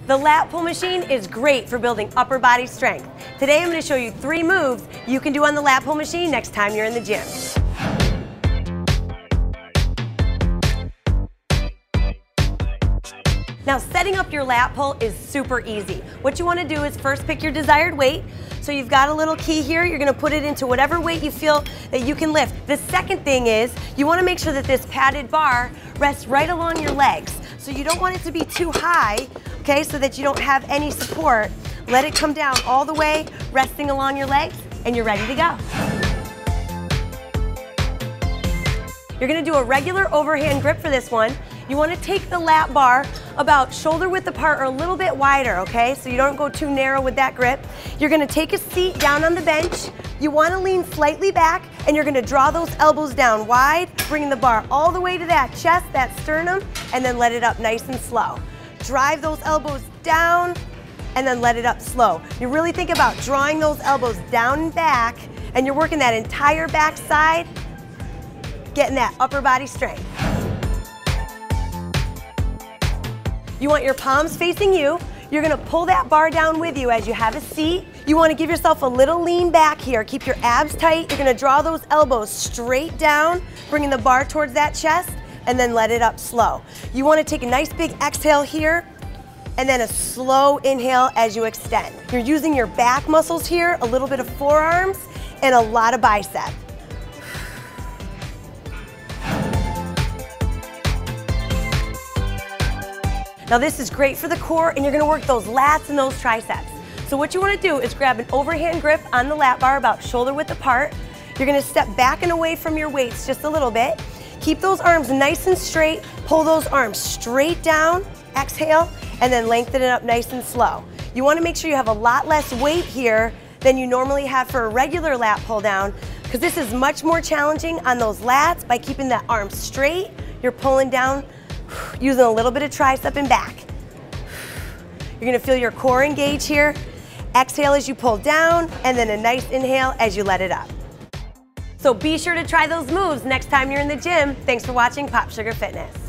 The lat pull machine is great for building upper body strength. Today I'm going to show you 3 moves you can do on the lat pull machine next time you're in the gym. Now, setting up your lat pull is super easy. What you want to do is first pick your desired weight. So you've got a little key here. You're going to put it into whatever weight you feel that you can lift. The second thing is you want to make sure that this padded bar rests right along your legs. So you don't want it to be too high, okay, so that you don't have any support. Let it come down all the way, resting along your legs, and you're ready to go. You're going to do a regular overhand grip for this one. You want to take the lat bar about shoulder width apart or a little bit wider, okay? So you don't go too narrow with that grip. You're going to take a seat down on the bench. You want to lean slightly back, and you're going to draw those elbows down wide, bringing the bar all the way to that chest, that sternum, and then let it up nice and slow. Drive those elbows down, and then let it up slow. You really think about drawing those elbows down and back, and you're working that entire back side, getting that upper body strength. You want your palms facing you. You're gonna pull that bar down with you as you have a seat. You wanna give yourself a little lean back here. Keep your abs tight. You're gonna draw those elbows straight down, bringing the bar towards that chest, and then let it up slow. You wanna take a nice big exhale here, and then a slow inhale as you extend. You're using your back muscles here, a little bit of forearms, and a lot of bicep. Now this is great for the core, and you're gonna work those lats and those triceps. So what you wanna do is grab an overhand grip on the lat bar about shoulder width apart. You're gonna step back and away from your weights just a little bit. Keep those arms nice and straight. Pull those arms straight down, exhale, and then lengthen it up nice and slow. You wanna make sure you have a lot less weight here than you normally have for a regular lat pull down, because this is much more challenging on those lats. By keeping that arm straight, you're pulling down, using a little bit of tricep and back. You're gonna feel your core engage here. Exhale as you pull down, and then a nice inhale as you let it up. So be sure to try those moves next time you're in the gym. Thanks for watching Pop Sugar Fitness.